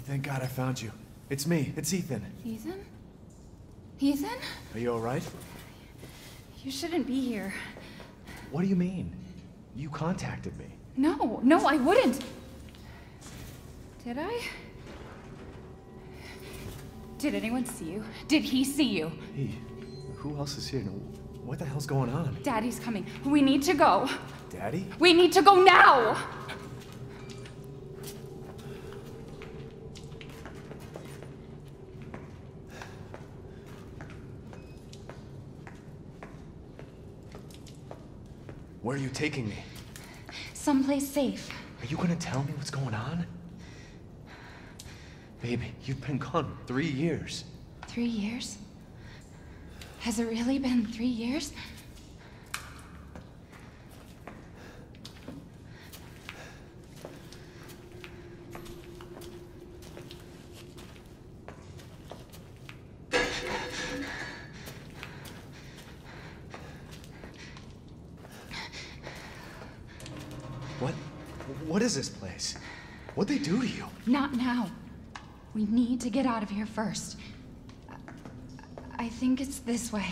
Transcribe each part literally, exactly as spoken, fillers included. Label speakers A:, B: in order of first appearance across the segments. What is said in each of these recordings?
A: thank God I found you. It's me, it's Ethan.
B: Ethan? Ethan?
A: Are you alright?
B: You shouldn't be here.
A: What do you mean? You contacted me.
B: No, no, I wouldn't. Did I? Did anyone see you? Did he see you?
A: He? Who else is here? What the hell's going on?
B: Daddy's coming. We need to go.
A: Daddy?
B: We need to go now!
A: Where are you taking me?
B: Someplace safe.
A: Are you gonna tell me what's going on? Baby, you've been gone three years.
B: Three years? Has it really been three years?
A: What? What is this place? What'd they do to you?
B: Not now. We need to get out of here first. I think it's this way.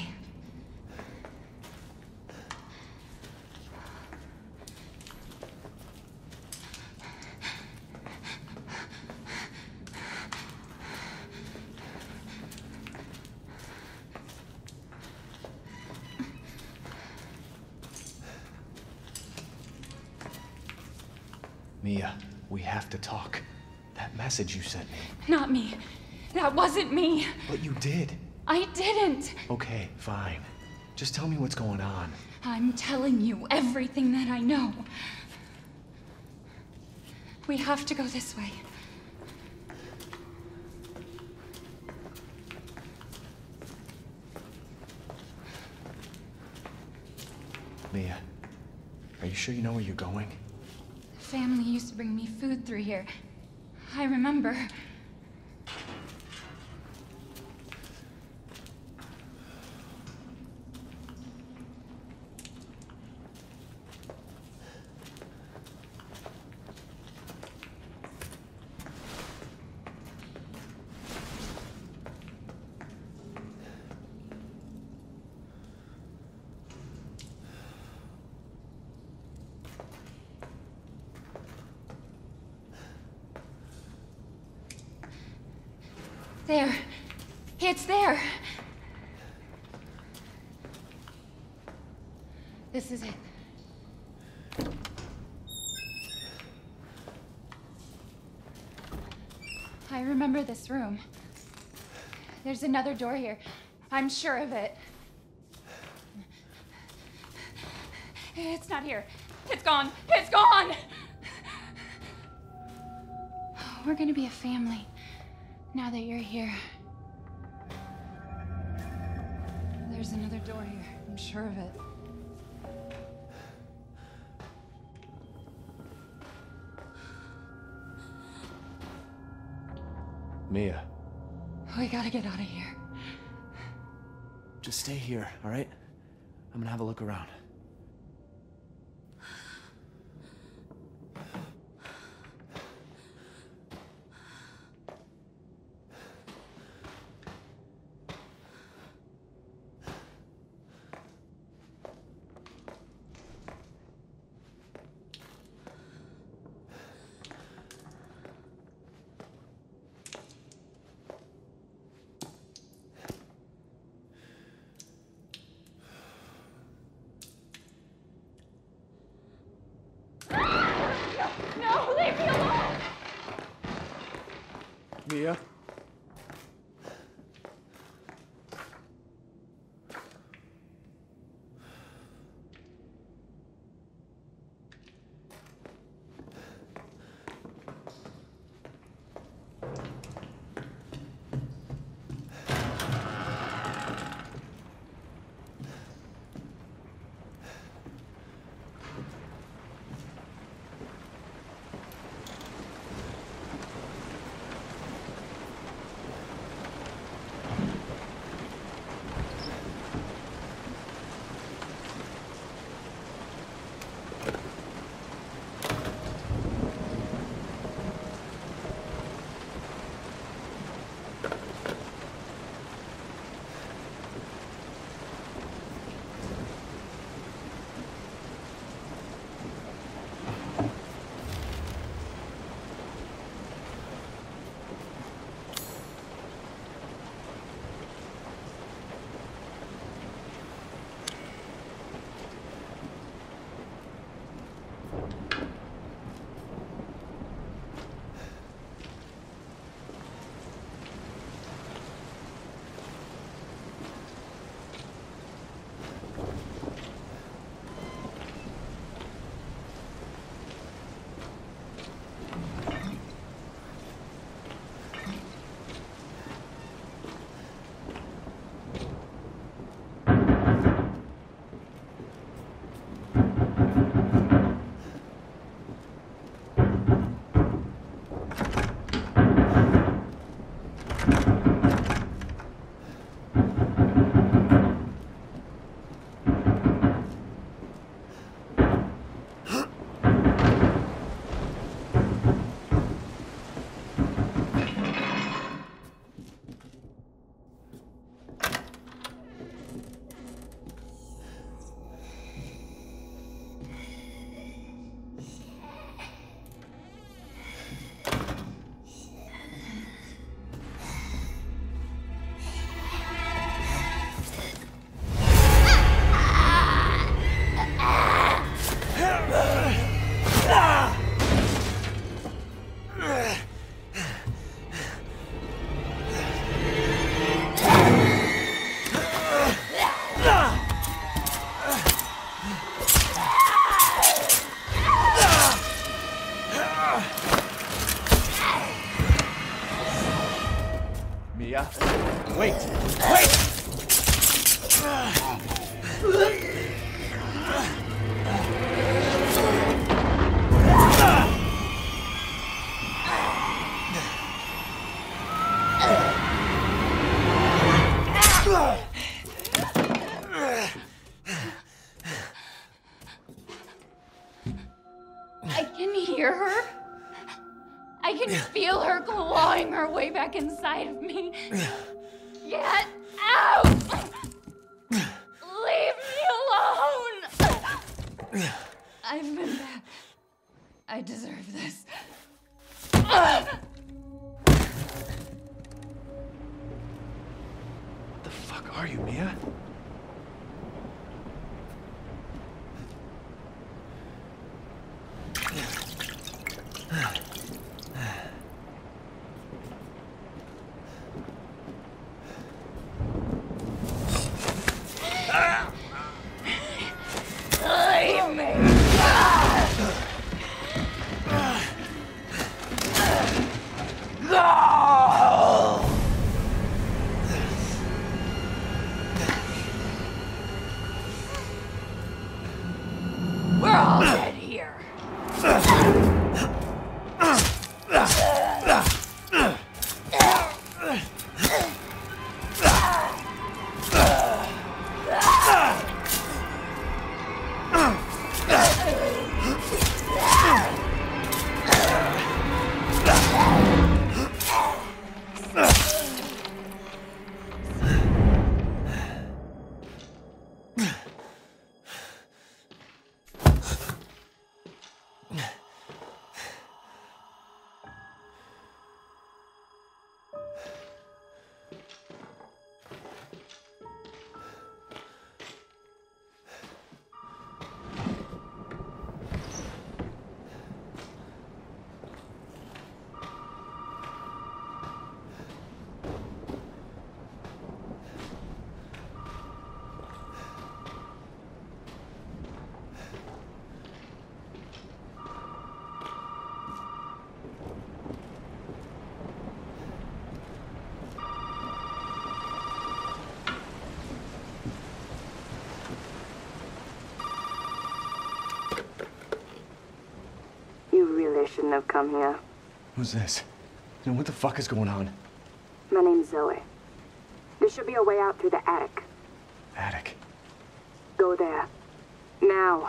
A: Mia, we have to talk. That message you sent me.
B: Not me. That wasn't me.
A: But you did.
B: I didn't.
A: Okay, fine. Just tell me what's going on.
B: I'm telling you everything that I know. We have to go this way.
A: Mia, are you sure you know where you're going?
B: Family used to bring me food through here. I remember. There. It's there. This is it. I remember this room. There's another door here. I'm sure of it. It's not here. It's gone. It's gone! We're gonna be a family. Now that you're here. There's another door here. I'm sure of it.
A: Mia.
B: We gotta get out of here.
A: Just stay here, all right? I'm gonna have a look around. Mia? Wait! Wait!
B: I can hear her. I can feel her clawing her way back inside of me. Get out! Leave me alone! I've been bad. I deserve this.
A: What the fuck are you, Mia?
B: Leave me! We're all dead here.
C: Shouldn't have come here.
A: Who's this? And what the fuck is going on?
C: My name's Zoe. There should be a way out through the attic.
A: Attic.
C: Go there. Now.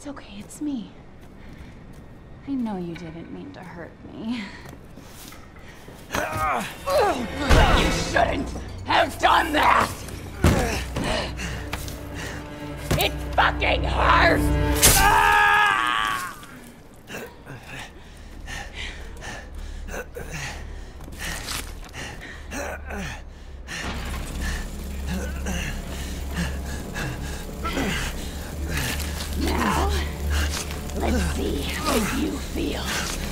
B: It's okay, it's me. I know you didn't mean to hurt me. You shouldn't have done that! It fucking hurts! Now, let's see how you feel.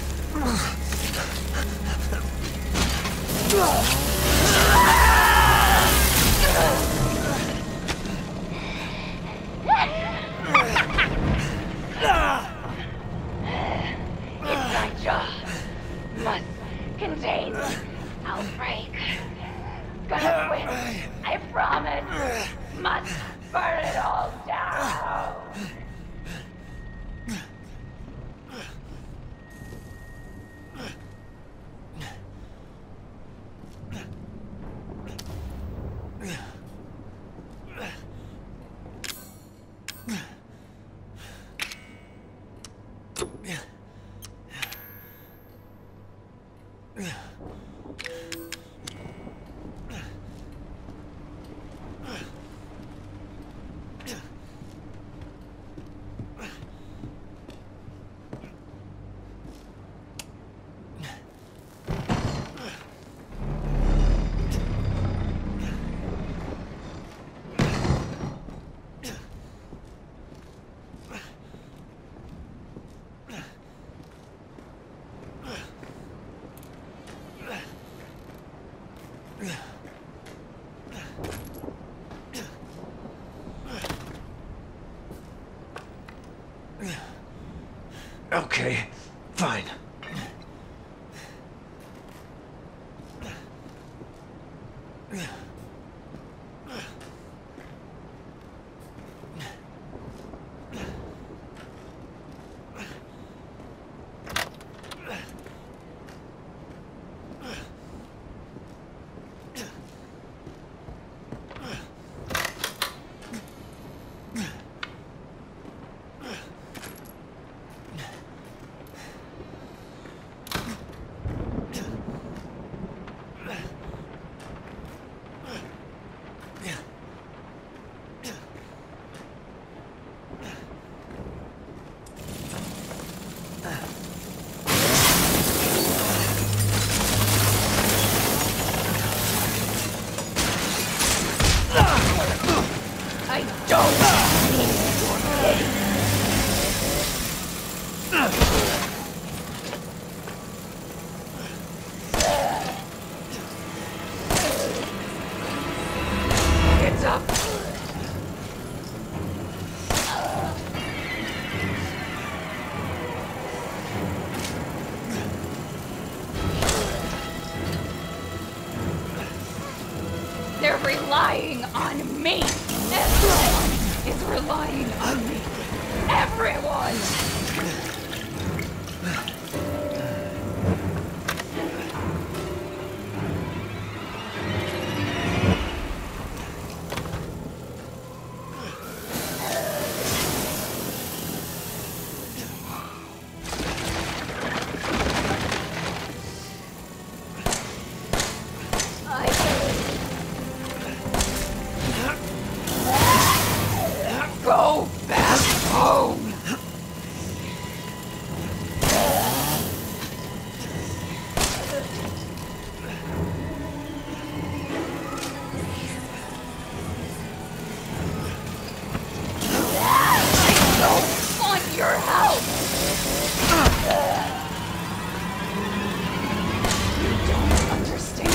B: Inside jaw must contain outbreak. Gonna win, I promise. Must burn it all down.
A: Okay, fine.
B: They're relying on me. Everyone is relying on me. Everyone! Go back home! I don't want your help! You don't understand.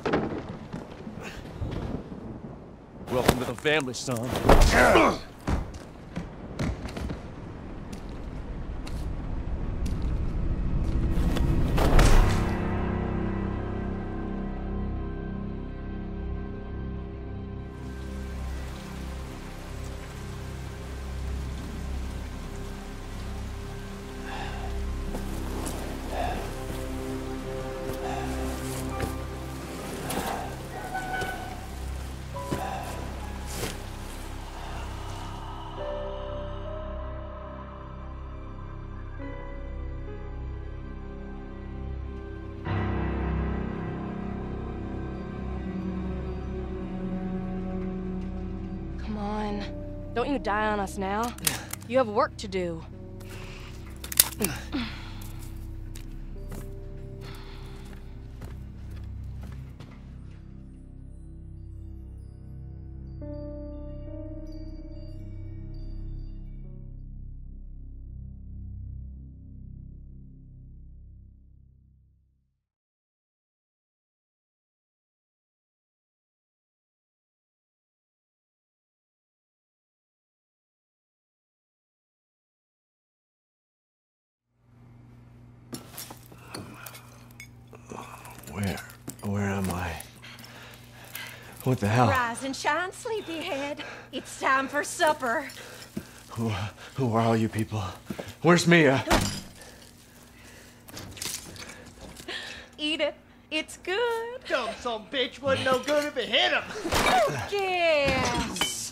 D: Welcome to the family, son. Don't you die on us now. You have work to do.
A: Where? Where am I? What the hell?
D: Rise and shine, sleepyhead. It's time for supper.
A: Who, who are all you people? Where's Mia?
D: Eat it. It's good.
E: Dumb son bitch wasn't no good if it hit him.
D: Yes.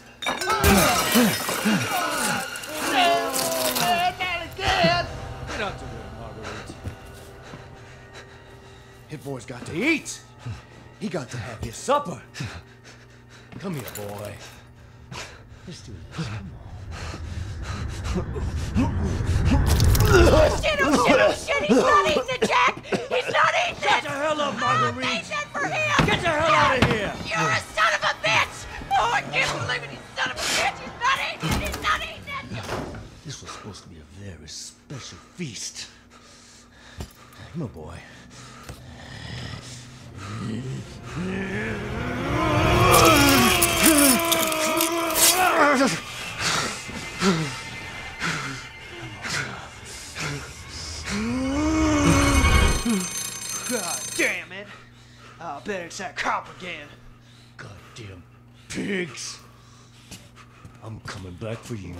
E: No, man, not again.
F: You're not too good, Marguerite. His boy's got to eat. He got to have his supper. Come here, boy. Let's do this. Come
D: Oh shit, oh shit, oh shit, he's not eating it, Jack! He's not eating
E: Shut
D: it!
E: the hell up,
D: I
E: Marguerite.
D: made that for him!
E: Get the hell out of here.
D: You're a son of a bitch! Oh, I can't believe it, you son of a bitch! He's not eating it, he's not eating it!
F: This was supposed to be a very special feast. Come on, boy.
E: God damn it. I'll bet it's that cop again.
F: Goddamn pigs. I'm coming back for you.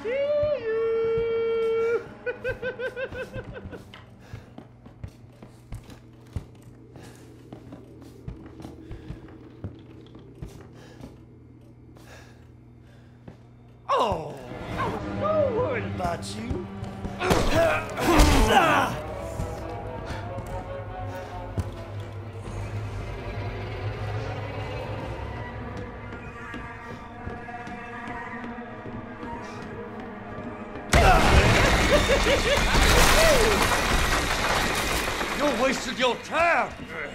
F: Oh, I was so worried about you. You wasted your time.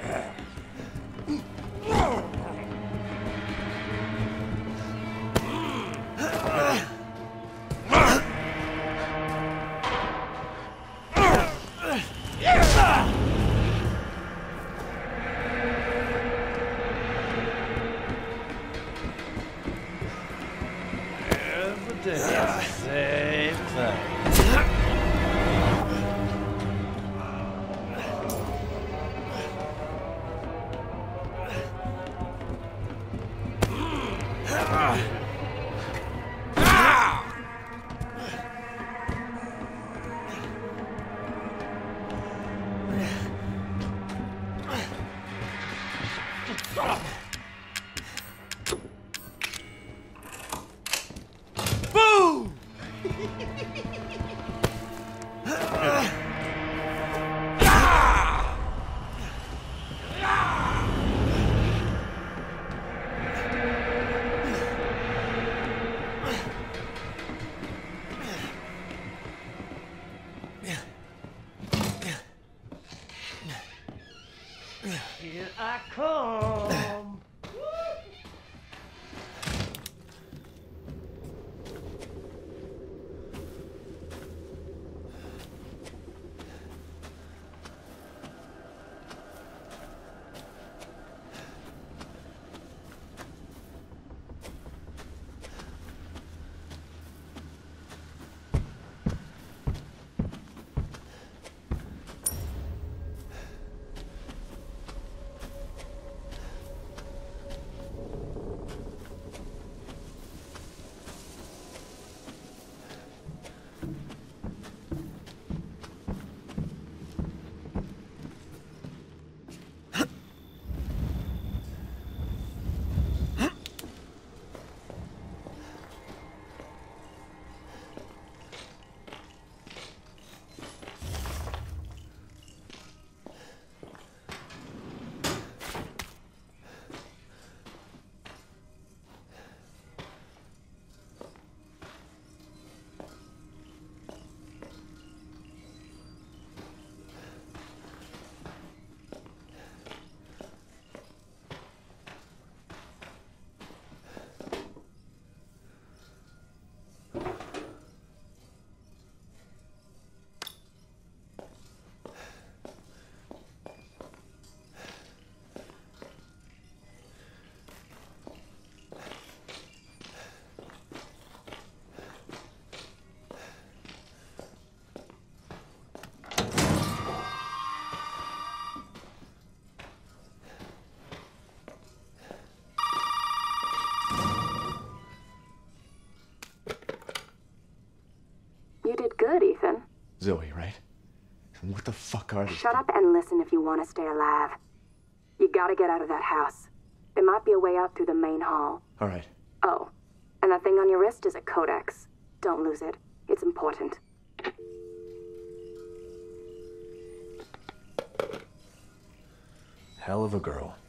F: Every day it's the same thing. Boom! Here I come.
C: You did good, Ethan.
A: Zoe, right? What the fuck are these?
C: Shut up and listen if you want to stay alive. You gotta get out of that house. There might be a way out through the main hall.
A: All right.
C: Oh, and that thing on your wrist is a codex. Don't lose it. It's important.
A: Hell of a girl.